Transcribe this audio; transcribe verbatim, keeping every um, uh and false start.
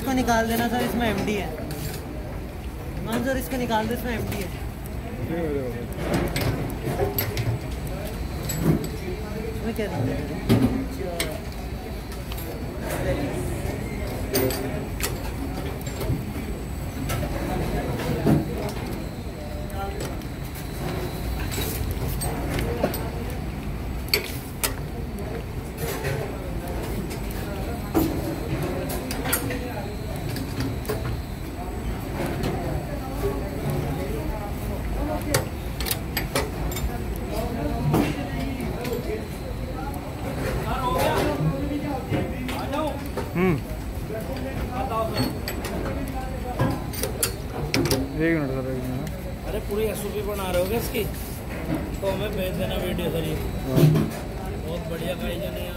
इसको निकाल देना सर, इसमें एमडी है। मान सर इसको निकाल दो, इसमें एमडी है। इसमें क्या दिक्कत है? हम्म एक मिनट सर, एक मिनट। अरे पूरी एसओपी बना रहे हो क्या इसकी? तो हमें भेज देना वीडियो सर। बहुत बढ़िया गाड़ी चली है।